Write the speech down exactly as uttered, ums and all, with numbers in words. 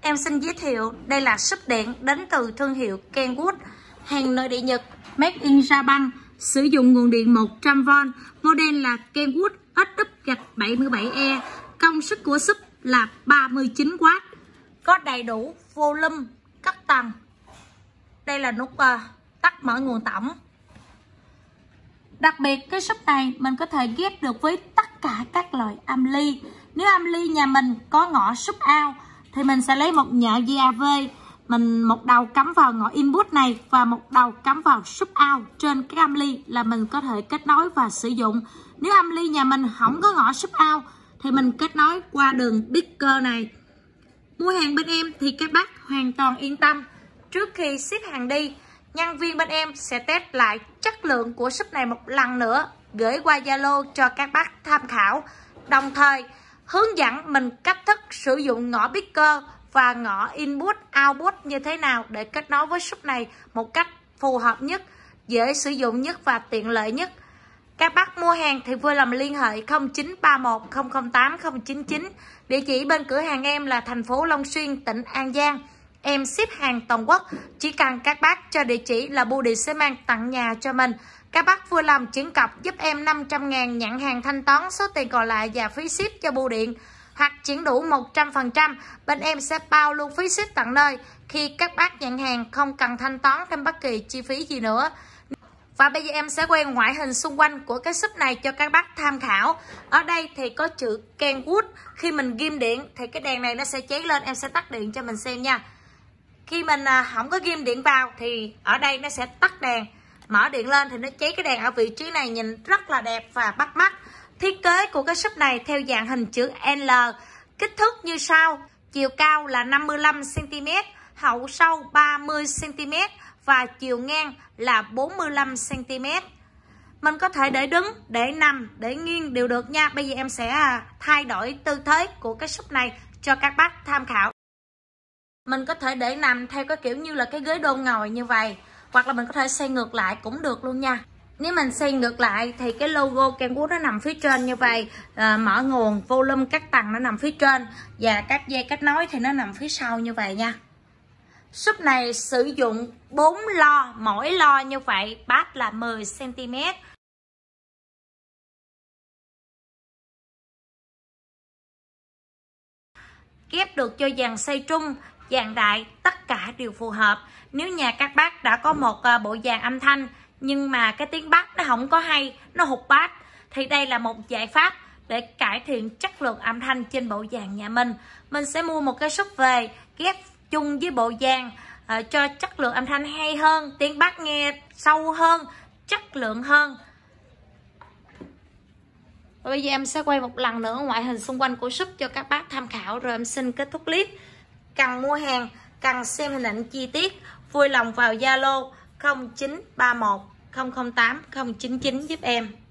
Em xin giới thiệu đây là súp điện đến từ thương hiệu Kenwood, hàng nội địa Nhật, made in Japan, sử dụng nguồn điện một trăm vôn, model là Kenwood ét vê bảy mươi bảy E, công suất của súp là ba mươi chín oát, có đầy đủ volume cắt tầng. Đây là nút uh, tắt mở nguồn tổng. Đặc biệt cái súp này mình có thể ghép được với tất cả các loại âm ly. Nếu âm ly nhà mình có ngõ súp out thì mình sẽ lấy một nhợ giê a vê, mình một đầu cắm vào ngõ input này và một đầu cắm vào súp out trên cái âm ly là mình có thể kết nối và sử dụng. Nếu âm ly nhà mình không có ngõ súp out thì mình kết nối qua đường speaker này. Mua hàng bên em thì các bác hoàn toàn yên tâm. Trước khi ship hàng đi, nhân viên bên em sẽ test lại chất lượng của súp này một lần nữa, gửi qua Zalo cho các bác tham khảo. Đồng thời hướng dẫn mình cách thức sử dụng ngõ speaker và ngõ input output như thế nào để kết nối với súp này một cách phù hợp nhất, dễ sử dụng nhất và tiện lợi nhất. Các bác mua hàng thì vui lòng liên hệ không chín ba một không không tám không chín chín. Địa chỉ bên cửa hàng em là thành phố Long Xuyên, tỉnh An Giang. Em ship hàng toàn quốc, chỉ cần các bác cho địa chỉ là bưu điện sẽ mang tận nhà cho mình. Các bác vui lòng chuyển cọc giúp em năm trăm ngàn nhận hàng thanh toán, số tiền còn lại và phí ship cho bưu điện. Hoặc chuyển đủ một trăm phần trăm, bên em sẽ bao luôn phí ship tận nơi. Khi các bác nhận hàng không cần thanh toán thêm bất kỳ chi phí gì nữa. Và bây giờ em sẽ quay ngoại hình xung quanh của cái súp này cho các bác tham khảo. Ở đây thì có chữ Kenwood. Khi mình ghim điện thì cái đèn này nó sẽ cháy lên. Em sẽ tắt điện cho mình xem nha. Khi mình không có ghim điện vào thì ở đây nó sẽ tắt đèn. Mở điện lên thì nó cháy cái đèn ở vị trí này, nhìn rất là đẹp và bắt mắt. Thiết kế của cái súp này theo dạng hình chữ L, kích thước như sau. Chiều cao là năm mươi lăm xăng ti mét, hậu sâu ba mươi xăng ti mét và chiều ngang là bốn mươi lăm xăng ti mét. Mình có thể để đứng, để nằm, để nghiêng đều được nha. Bây giờ em sẽ thay đổi tư thế của cái súp này cho các bác tham khảo. Mình có thể để nằm theo cái kiểu như là cái ghế đôn ngồi như vậy, hoặc là mình có thể xoay ngược lại cũng được luôn nha. Nếu mình xoay ngược lại thì cái logo Kenwood nó nằm phía trên như vậy, à, mở nguồn, volume các tầng nó nằm phía trên và các dây kết nối thì nó nằm phía sau như vậy nha. Súp này sử dụng bốn lo, mỗi lo như vậy, bát là mười xăng ti mét. Ghép được cho dàn xoay trung, dàn đại, tất cả đều phù hợp. Nếu nhà các bác đã có một bộ dàn âm thanh nhưng mà cái tiếng bass nó không có hay, nó hụt bass, thì đây là một giải pháp để cải thiện chất lượng âm thanh trên bộ dàn nhà mình. Mình sẽ mua một cái súp về ghép chung với bộ dàn uh, cho chất lượng âm thanh hay hơn, tiếng bass nghe sâu hơn, chất lượng hơn. Và bây giờ em sẽ quay một lần nữa ngoại hình xung quanh của súp cho các bác tham khảo rồi em xin kết thúc clip. Cần mua hàng, cần xem hình ảnh chi tiết, vui lòng vào Zalo không chín ba một không không tám không chín chín giúp em.